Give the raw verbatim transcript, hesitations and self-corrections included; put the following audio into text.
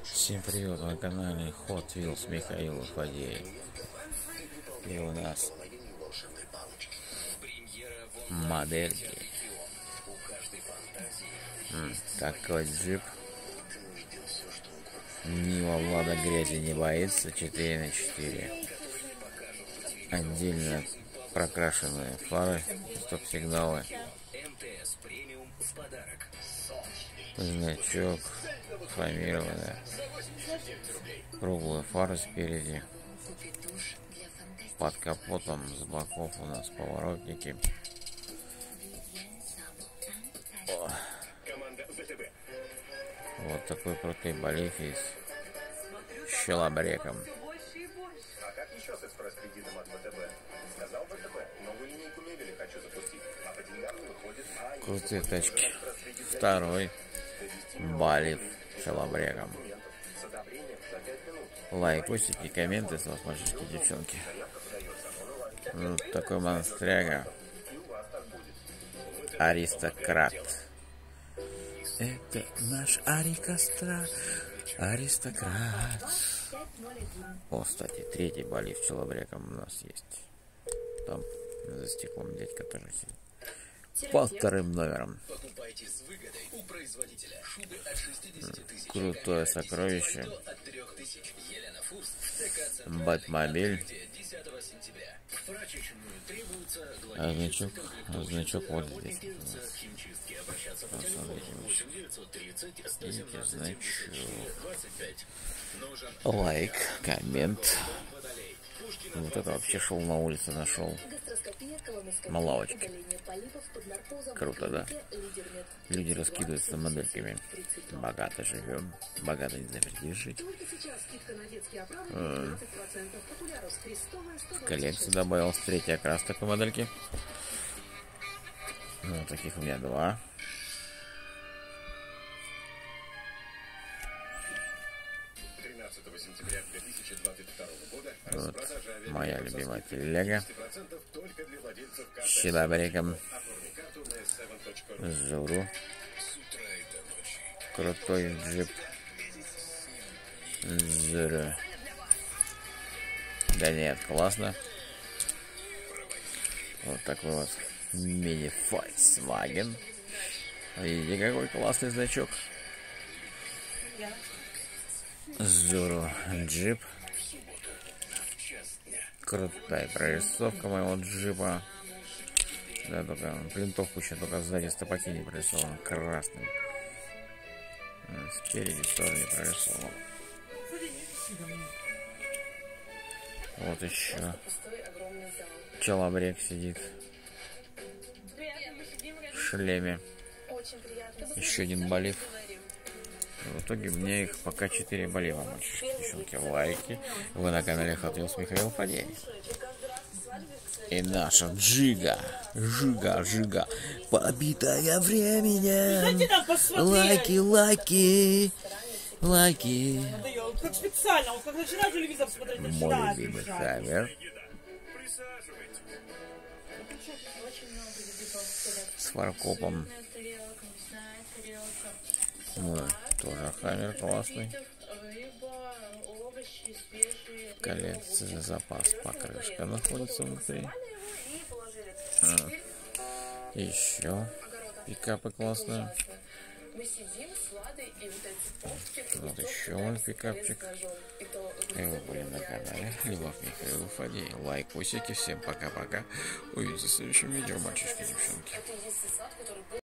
Всем привет, на канале Hot Wheels Михаил Фадеев. И у нас модельки. М, такой джип. Нива Влада грязи не боится. четыре на четыре. Отдельно прокрашенные фары, стоп-сигналы. Значок хромированная. Круглые фары спереди. Под капотом с боков у нас поворотники. О. Вот такой крутой болид есть. С челобреком. Крутые тачки. Второй болид с челобреком. Лайкосики, комменты с вас, мальчишки, девчонки. Вот такой монстряга. Аристократ. Это наш Арикостра. Аристократ. О, кстати, третий болид с челобреком у нас есть. Там за стеклом дядька тоже сидит. Под вторым номером. Крутое сокровище. Бэтмобиль. А значок, а значок вот здесь. Видите, значок. Лайк, коммент. Вот это вообще шел на улице, нашел. На лавочке. Круто, да? Люди раскидываются модельками. Богато живем. Богато не запретишь жить. В коллекцию добавилась третий окрас такой модельки. Ну, таких у меня два. Вот моя любимая телега с челобреком. Журу. Крутой джип. Журу. Да нет, классно. Вот такой вот мини Volkswagen. Видите, какой классный значок. Журу джип. Крутая прорисовка моего джипа. Да, только плинтовку еще только сзади стопаки не прорисован красным. Спереди тоже не прорисован. Вот еще челобрек сидит в шлеме. Еще один болид. В итоге мне их пока четыре болива, мальчишки, девчонки. Лайки. Вы на канале Hot Wheels Михаил Фадеев. И наша Джига, Жига, Жига, побитая временем. Лайки, лайки, лайки. Мой любимый хаммер. С фаркопом. Вот, тоже хаммер классный. В коллекции запас покрышка находится внутри. А. Еще пикапы классные. Вот еще мой пикапчик. И вы были на канале Любовь Михаил Фадеев. Лайкосики. Всем пока-пока. Увидимся в следующем видео, мальчишки и девчонки.